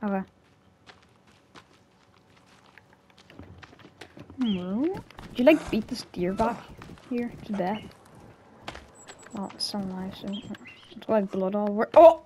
Okay. Would you like beat this deer back here to death? Oh, it's so nice. It's like blood all over. Oh!